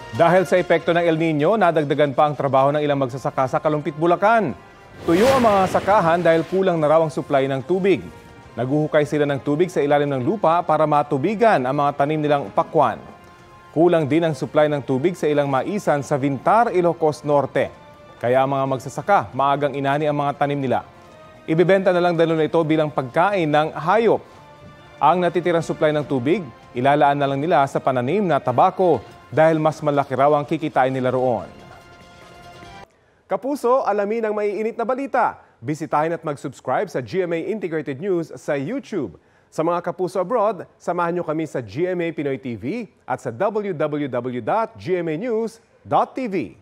Dahil sa epekto ng El Nino, nadagdagan pa ang trabaho ng ilang magsasaka sa Kalumpit, Bulacan. Tuyo ang mga sakahan dahil kulang na raw ang supply ng tubig. Naguhukay sila ng tubig sa ilalim ng lupa para matubigan ang mga tanim nilang pakwan. Kulang din ang supply ng tubig sa ilang maisan sa Vintar, Ilocos Norte. Kaya ang mga magsasaka, maagang inani ang mga tanim nila. Ibebenta na lang dalo na ito bilang pagkain ng hayop. Ang natitirang supply ng tubig, ilalaan na lang nila sa pananim na tabako dahil mas malaki raw ang kikitain nila roon. Kapuso, alamin ang maiinit na balita. Bisitahin at mag-subscribe sa GMA Integrated News sa YouTube. Sa mga kapuso abroad, samahan nyo kami sa GMA Pinoy TV at sa www.gmanews.tv.